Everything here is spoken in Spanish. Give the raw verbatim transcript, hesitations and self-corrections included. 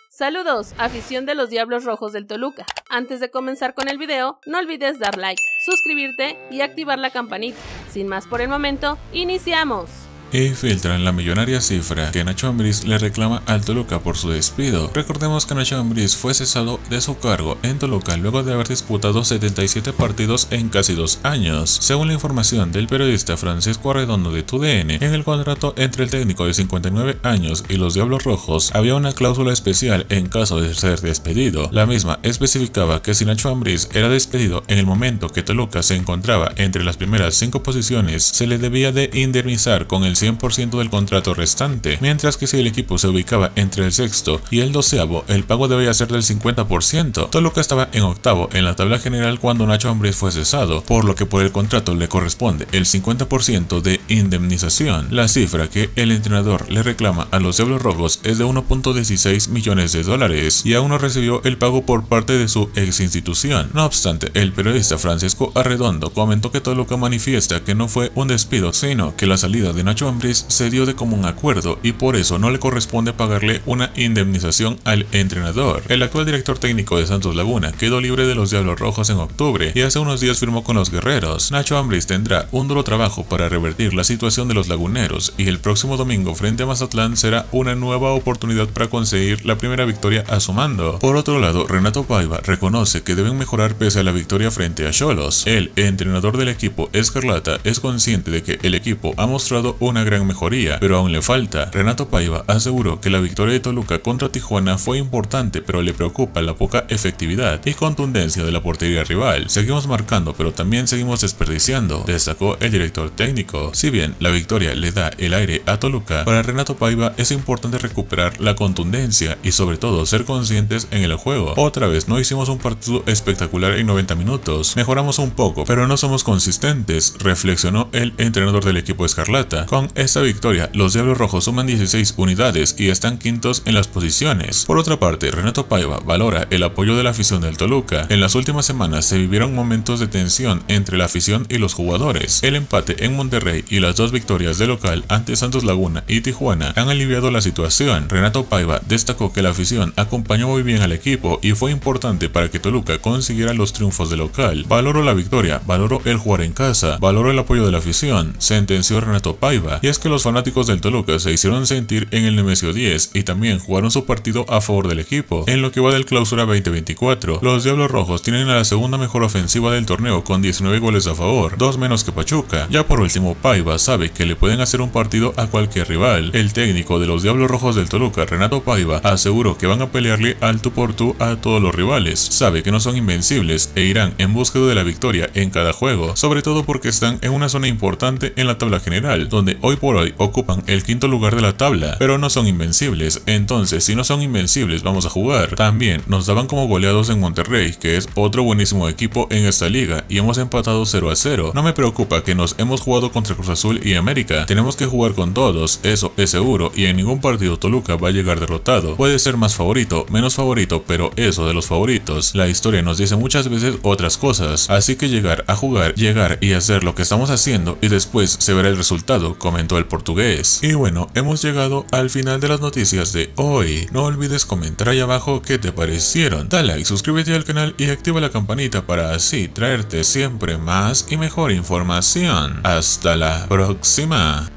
Saludos, afición de los Diablos Rojos del Toluca. Antes de comenzar con el video, no olvides dar like, suscribirte y activar la campanita. Sin más por el momento, ¡iniciamos! Y filtran la millonaria cifra que Nacho Ambriz le reclama al Toluca por su despido. Recordemos que Nacho Ambriz fue cesado de su cargo en Toluca luego de haber disputado setenta y siete partidos en casi dos años. Según la información del periodista Francisco Arredondo de T U D N, en el contrato entre el técnico de cincuenta y nueve años y los Diablos Rojos había una cláusula especial en caso de ser despedido. La misma especificaba que si Nacho Ambriz era despedido en el momento que Toluca se encontraba entre las primeras cinco posiciones, se le debía de indemnizar con el cien por ciento del contrato restante, mientras que si el equipo se ubicaba entre el sexto y el doceavo, el pago debía ser del cincuenta por ciento. Toluca estaba en octavo en la tabla general cuando Nacho Ambriz fue cesado, por lo que por el contrato le corresponde el cincuenta por ciento de indemnización. La cifra que el entrenador le reclama a los Diablos Rojos es de uno punto dieciséis millones de dólares y aún no recibió el pago por parte de su ex institución. No obstante, el periodista Francisco Arredondo comentó que Toluca manifiesta que no fue un despido, sino que la salida de Nacho Ambriz se dio de común acuerdo y por eso no le corresponde pagarle una indemnización al entrenador. El actual director técnico de Santos Laguna quedó libre de los Diablos Rojos en octubre y hace unos días firmó con los Guerreros. Nacho Ambriz tendrá un duro trabajo para revertir la situación de los laguneros y el próximo domingo frente a Mazatlán será una nueva oportunidad para conseguir la primera victoria a su mando. Por otro lado, Renato Paiva reconoce que deben mejorar pese a la victoria frente a Xolos. El entrenador del equipo Escarlata es consciente de que el equipo ha mostrado una gran mejoría, pero aún le falta. Renato Paiva aseguró que la victoria de Toluca contra Tijuana fue importante, pero le preocupa la poca efectividad y contundencia de la portería rival. Seguimos marcando, pero también seguimos desperdiciando, destacó el director técnico. Si bien la victoria le da el aire a Toluca, para Renato Paiva es importante recuperar la contundencia y sobre todo ser conscientes en el juego. Otra vez no hicimos un partido espectacular en noventa minutos, mejoramos un poco, pero no somos consistentes, reflexionó el entrenador del equipo Escarlata. Con esta victoria, los Diablos Rojos suman dieciséis unidades y están quintos en las posiciones. Por otra parte, Renato Paiva valora el apoyo de la afición del Toluca. En las últimas semanas se vivieron momentos de tensión entre la afición y los jugadores. El empate en Monterrey y las dos victorias de local ante Santos Laguna y Tijuana han aliviado la situación. Renato Paiva destacó que la afición acompañó muy bien al equipo y fue importante para que Toluca consiguiera los triunfos de local. Valoro la victoria, valoro el jugar en casa, valoro el apoyo de la afición, sentenció Renato Paiva. Y es que los fanáticos del Toluca se hicieron sentir en el Nemesio diez y también jugaron su partido a favor del equipo. En lo que va del Clausura veinte veinticuatro, los Diablos Rojos tienen a la segunda mejor ofensiva del torneo con diecinueve goles a favor, dos menos que Pachuca. Ya por último, Paiva sabe que le pueden hacer un partido a cualquier rival. El técnico de los Diablos Rojos del Toluca, Renato Paiva, aseguró que van a pelearle al tú por tú a todos los rivales. Sabe que no son invencibles e irán en búsqueda de la victoria en cada juego, sobre todo porque están en una zona importante en la tabla general, donde hoy por hoy ocupan el quinto lugar de la tabla, pero no son invencibles. Entonces, si no son invencibles, vamos a jugar. También nos daban como goleados en Monterrey, que es otro buenísimo equipo en esta liga, y hemos empatado cero a cero. No me preocupa que nos hemos jugado contra Cruz Azul y América. Tenemos que jugar con todos, eso es seguro, y en ningún partido Toluca va a llegar derrotado. Puede ser más favorito, menos favorito, pero eso de los favoritos, la historia nos dice muchas veces otras cosas. Así que llegar a jugar, llegar y hacer lo que estamos haciendo, y después se verá el resultado, comentó el portugués. Y bueno, hemos llegado al final de las noticias de hoy. No olvides comentar ahí abajo qué te parecieron. Dale like, suscríbete al canal y activa la campanita para así traerte siempre más y mejor información. Hasta la próxima.